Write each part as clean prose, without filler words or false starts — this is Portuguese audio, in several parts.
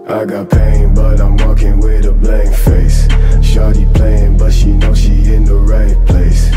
I got pain, but I'm walking with a blank face. Shawty playing, but she knows she in the right place.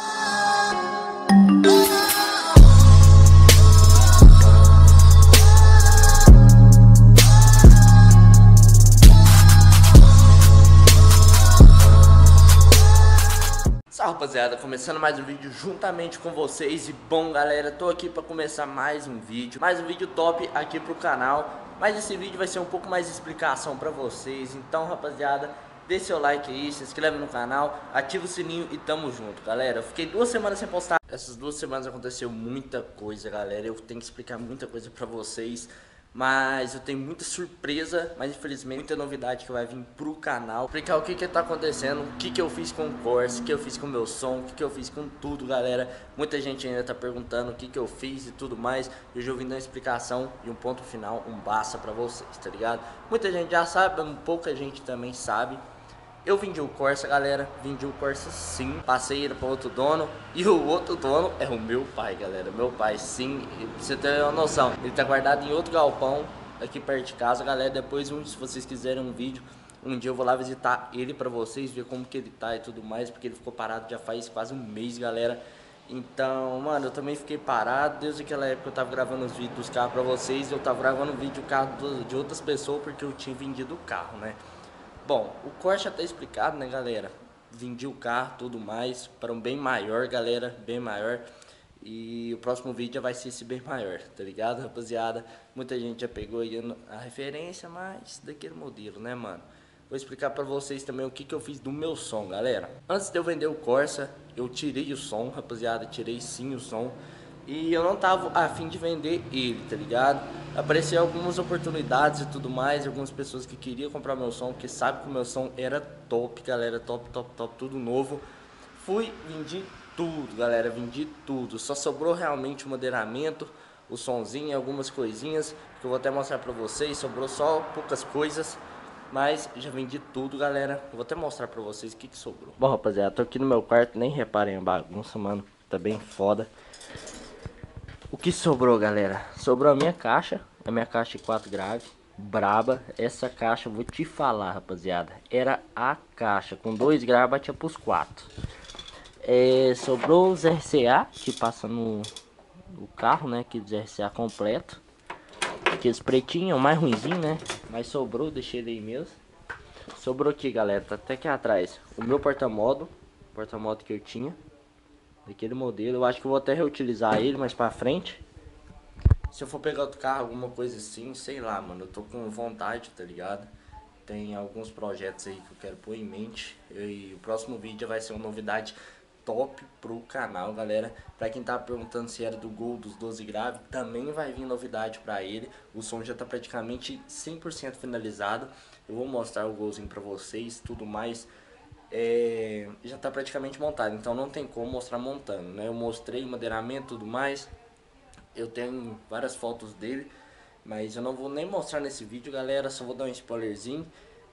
Salve rapaziada, começando mais um vídeo juntamente com vocês. E bom galera, tô aqui pra começar mais um vídeo top aqui pro canal. Mas esse vídeo vai ser um pouco mais de explicação pra vocês. Então rapaziada, deixa seu like aí, se inscreve no canal, ativa o sininho e tamo junto galera. Eu fiquei 2 semanas sem postar. Essas 2 semanas aconteceu muita coisa galera, eu tenho que explicar muita coisa pra vocês. Mas eu tenho muita surpresa, mas infelizmente muita novidade que vai vir pro canal. Explicar o que tá acontecendo, o que eu fiz com o Corsa, o que eu fiz com o meu som, o que eu fiz com tudo, galera. Muita gente ainda tá perguntando o que eu fiz e tudo mais. Eu já vim dar uma explicação e um ponto final, um basta pra vocês, tá ligado? Muita gente já sabe, pouca gente também sabe. Eu vendi o Corsa, galera, vendi o Corsa sim, passei ele para outro dono. E o outro dono é o meu pai, galera, meu pai sim, pra você ter uma noção. Ele tá guardado em outro galpão, aqui perto de casa, galera. Depois, se vocês quiserem um vídeo, um dia eu vou lá visitar ele pra vocês, ver como que ele tá e tudo mais. Porque ele ficou parado já faz quase um mês, galera. Então, mano, eu também fiquei parado. Desde aquela época eu tava gravando os vídeos dos carros pra vocês. Eu tava gravando vídeo do carro de outras pessoas porque eu tinha vendido o carro, né. Bom, o Corsa já tá explicado, né, galera? Vendi o carro, tudo mais, para um bem maior, galera, bem maior. E o próximo vídeo já vai ser esse bem maior, tá ligado, rapaziada? Muita gente já pegou aí a referência, mas daquele modelo, né, mano? Vou explicar pra vocês também o que eu fiz do meu som, galera. Antes de eu vender o Corsa, eu tirei o som, rapaziada, tirei sim o som. E eu não tava a fim de vender ele, tá ligado? Apareceu algumas oportunidades e tudo mais, algumas pessoas que queriam comprar meu som, que sabem que o meu som era top, galera, top, tudo novo. Fui, vendi tudo, galera, vendi tudo. Só sobrou realmente o moderamento, o sonzinho e algumas coisinhas, que eu vou até mostrar pra vocês. Sobrou só poucas coisas, mas já vendi tudo, galera. Eu vou até mostrar pra vocês o que sobrou. Bom, rapaziada, tô aqui no meu quarto, nem reparem a bagunça, mano, tá bem foda. O que sobrou, galera? Sobrou a minha caixa de 4 graves, braba. Essa caixa, vou te falar, rapaziada, era a caixa, com 2 graves batia pros 4. Sobrou os RCA, que passa no carro, né, aqueles RCA completo. Aqueles pretinhos, mais ruimzinho, né, mas sobrou, deixei ele aí mesmo. Sobrou aqui, galera, tá até aqui atrás, o meu porta-modo que eu tinha. Daquele modelo, eu acho que eu vou até reutilizar ele mais pra frente. Se eu for pegar outro carro, alguma coisa assim, sei lá, mano, eu tô com vontade, tá ligado? Tem alguns projetos aí que eu quero pôr em mente. E o próximo vídeo vai ser uma novidade top pro canal, galera. Pra quem tá perguntando se era do Gol dos 12 graves, também vai vir novidade pra ele. O som já tá praticamente 100% finalizado. Eu vou mostrar o golzinho pra vocês, tudo mais. Já tá praticamente montado, então não tem como mostrar montando, né? Eu mostrei o moderamento e tudo mais. Eu tenho várias fotos dele, mas eu não vou nem mostrar nesse vídeo, galera. Só vou dar um spoilerzinho.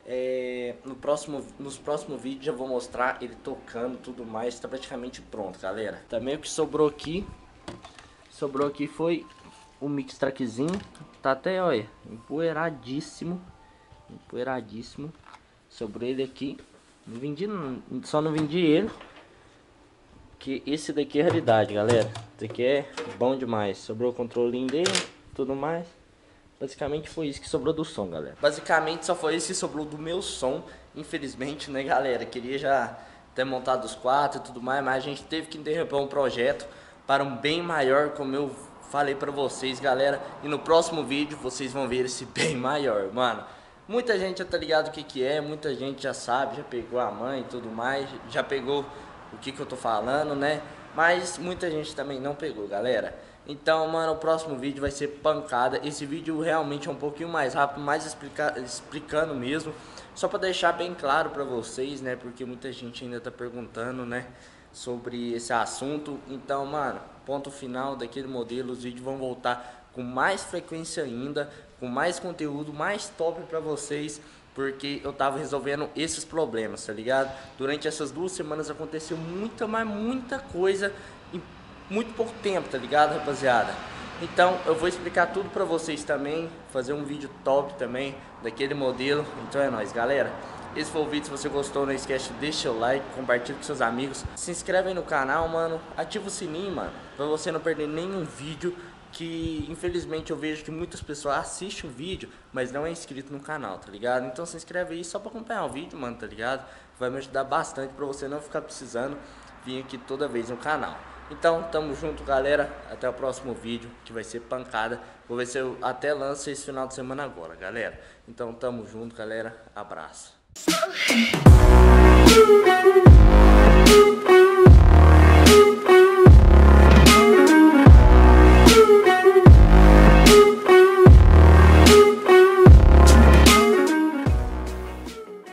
Nos próximos vídeos já vou mostrar ele tocando tudo mais. Tá praticamente pronto, galera. Também o que sobrou aqui foi o mix trackzinho. Tá até, olha, empoeiradíssimo. Sobrou ele aqui. Só não vendi ele, que esse daqui é realidade, galera. Esse daqui é bom demais. Sobrou o controlinho dele, tudo mais. Basicamente foi isso que sobrou do som, galera. Basicamente só foi isso que sobrou do meu som. Infelizmente, né, galera, queria já ter montado os 4 e tudo mais, mas a gente teve que interromper um projeto para um bem maior, como eu falei pra vocês, galera. E no próximo vídeo vocês vão ver esse bem maior, mano. Muita gente já tá ligado o que é, muita gente já sabe, já pegou a mãe e tudo mais, já pegou o que eu tô falando, né? Mas muita gente também não pegou, galera. Então, mano, o próximo vídeo vai ser pancada. Esse vídeo realmente é um pouquinho mais rápido, mais explicando mesmo. Só pra deixar bem claro pra vocês, né? Porque muita gente ainda tá perguntando, né? Sobre esse assunto. Então, mano, ponto final daquele modelo. Os vídeos vão voltar com mais frequência ainda, com mais conteúdo, mais top pra vocês, porque eu tava resolvendo esses problemas, tá ligado? Durante essas 2 semanas aconteceu muita coisa em muito pouco tempo, tá ligado, rapaziada? Então eu vou explicar tudo pra vocês também, fazer um vídeo top também daquele modelo. Então é nóis, galera. Esse foi o vídeo. Se você gostou, não esquece de deixar o like, compartilha com seus amigos, se inscreve aí no canal, mano, ativa o sininho, mano, pra você não perder nenhum vídeo, que infelizmente eu vejo que muitas pessoas assistem o vídeo, mas não é inscrito no canal, tá ligado? Então se inscreve aí só pra acompanhar o vídeo, mano, tá ligado? Vai me ajudar bastante pra você não ficar precisando vir aqui toda vez no canal. Então tamo junto, galera, até o próximo vídeo, que vai ser pancada. Vou ver se eu até lanço esse final de semana agora, galera. Então tamo junto, galera, abraço.